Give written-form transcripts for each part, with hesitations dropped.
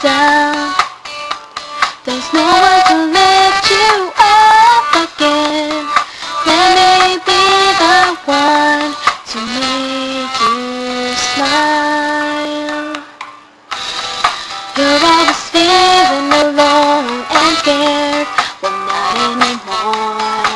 down. There's no one to lift you up again. Let me be the one to make you smile. You're always feeling alone and scared. Well, not anymore.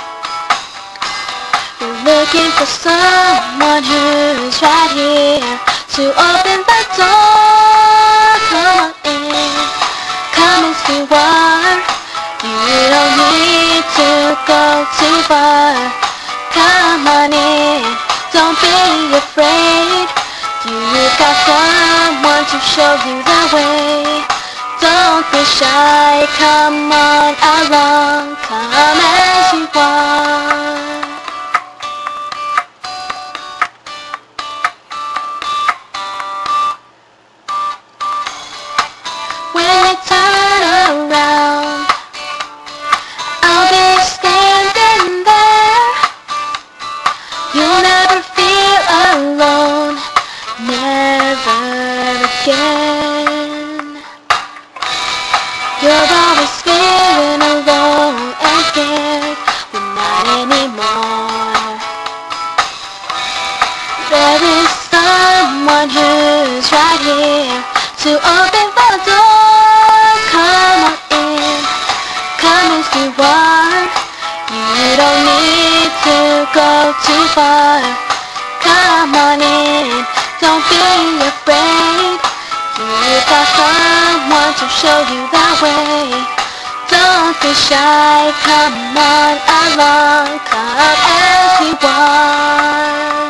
You're looking for someone who's right here to open the door. Come on in, come as you are. You don't need to go too far. Come on in, don't be afraid. You've got someone to show you the way. Don't be shy, come on along. Come as you are. When you turn around, I'll be standing there. You'll never feel alone, never again. You're always feeling alone and scared, but not anymore. There is someone who's right here to open the door. Come on in, come as you are. You don't need to go too far. Come on in, don't be afraid. You've got someone to show you the way. Don't be shy, come on along. Come as you are.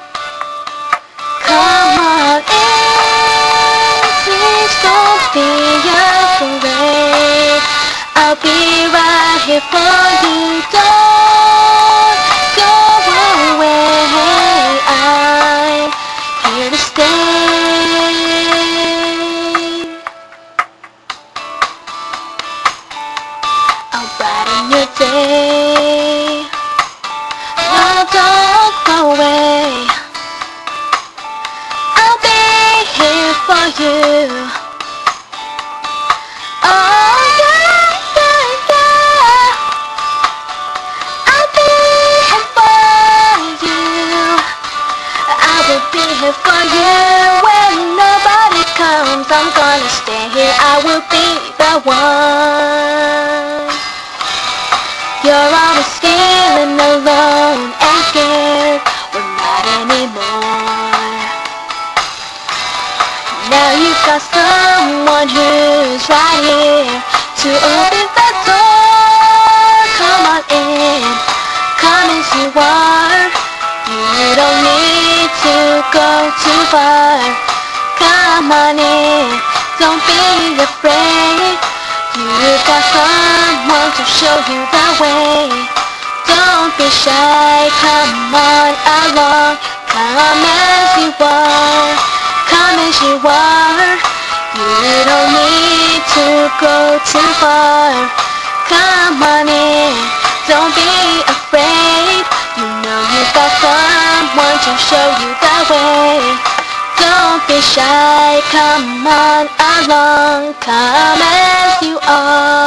Come on in, please don't be afraid. I'll be right here for you. Don't go away. I'm here to stay. I'll brighten your day. No, don't go away. I'll be here for you. Oh yeah, yeah, yeah. I'll be here for you. I will be here for you when nobody comes. I'm gonna stay here. I will be the one. You're always feeling alone and scared. Well, not anymore. Now you've got someone who's right here to open the door. Come on in, come as you are. You don't need to go too far. Come on in, don't be afraid. You've got someone to show you the way. Don't be shy, come on along. Come as you are, come as you are. You don't need to go too far. Come on in, don't be afraid. You know you've got someone to show you the way. Don't be shy, come on along. Come as you are.